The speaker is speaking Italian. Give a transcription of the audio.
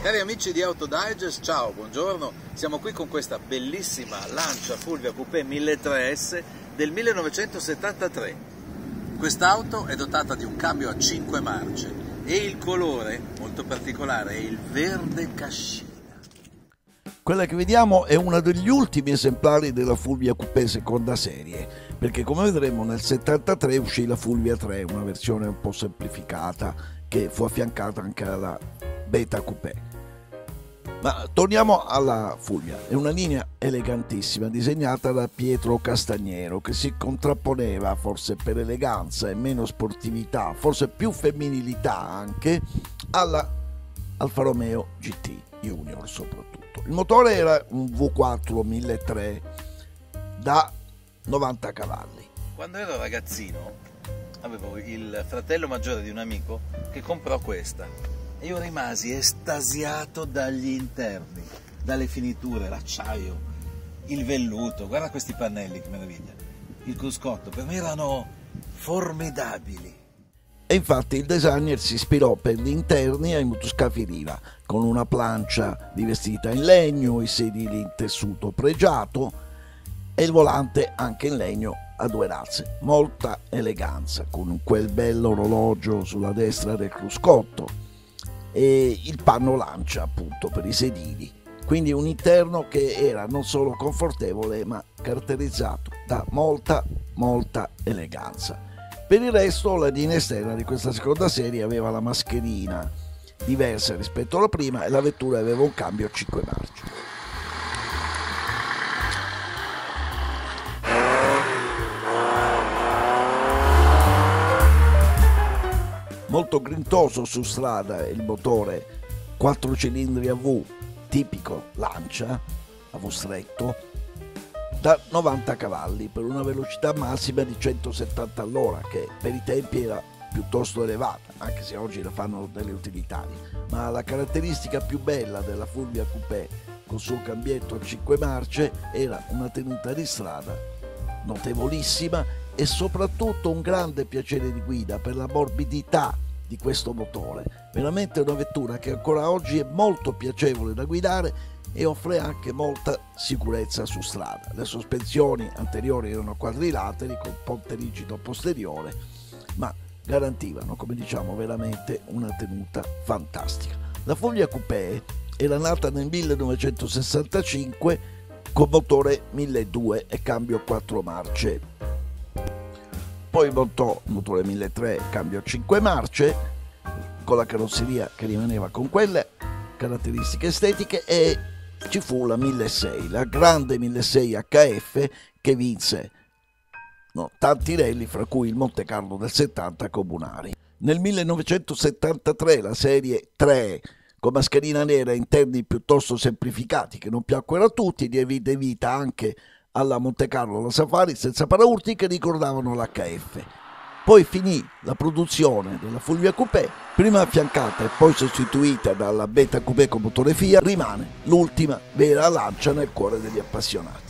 Cari amici di Auto Digest, ciao, buongiorno. Siamo qui con questa bellissima Lancia Fulvia Coupé 1300S del 1973. Quest'auto è dotata di un cambio a 5 marce e il colore molto particolare è il verde cascina. Quella che vediamo è uno degli ultimi esemplari della Fulvia Coupé seconda serie, perché come vedremo nel 73 uscì la Fulvia 3, una versione un po' semplificata che fu affiancata anche alla Beta Coupé. Ma torniamo alla Fulvia, è una linea elegantissima disegnata da Pietro Castagnero che si contrapponeva forse per eleganza e meno sportività, forse più femminilità anche, alla Alfa Romeo GT Junior soprattutto. Il motore era un V4 1300 da 90 cavalli. Quando ero ragazzino avevo il fratello maggiore di un amico che comprò questa. E io rimasi estasiato dagli interni, dalle finiture, l'acciaio, il velluto, guarda questi pannelli che meraviglia, il cruscotto, per me erano formidabili. E infatti il designer si ispirò per gli interni ai motoscafi Riva, con una plancia rivestita in legno, i sedili in tessuto pregiato e il volante anche in legno a due razze, molta eleganza, con quel bello orologio sulla destra del cruscotto e il panno Lancia appunto per i sedili, quindi un interno che era non solo confortevole ma caratterizzato da molta eleganza. Per il resto la linea esterna di questa seconda serie aveva la mascherina diversa rispetto alla prima e la vettura aveva un cambio a 5 marce. Molto grintoso su strada il motore 4 cilindri a V tipico Lancia a V stretto da 90 cavalli per una velocità massima di 170 all'ora che per i tempi era piuttosto elevata, anche se oggi la fanno delle utilitarie, ma la caratteristica più bella della Fulvia Coupé col suo cambietto a 5 marce era una tenuta di strada notevolissima e soprattutto un grande piacere di guida per la morbidità di questo motore. Veramente una vettura che ancora oggi è molto piacevole da guidare e offre anche molta sicurezza su strada. Le sospensioni anteriori erano quadrilateri con ponte rigido posteriore, ma garantivano, come diciamo, veramente una tenuta fantastica. La Fulvia Coupé era nata nel 1965 con motore 1200 e cambio 4 marce. Poi montò il motore 1300 cambio a 5 marce con la carrozzeria che rimaneva con quelle caratteristiche estetiche e ci fu la 1600, la grande 1600 HF che vinse tanti rally, fra cui il Monte Carlo del 70 comunali. Nel 1973 la serie 3 con mascherina nera e interni piuttosto semplificati che non piacquero a tutti, diede vita anche alla Monte Carlo, la Safari senza paraurti che ricordavano l'HF. Poi finì la produzione della Fulvia Coupé, prima affiancata e poi sostituita dalla Beta Coupé con motore Fiat, rimane l'ultima vera Lancia nel cuore degli appassionati.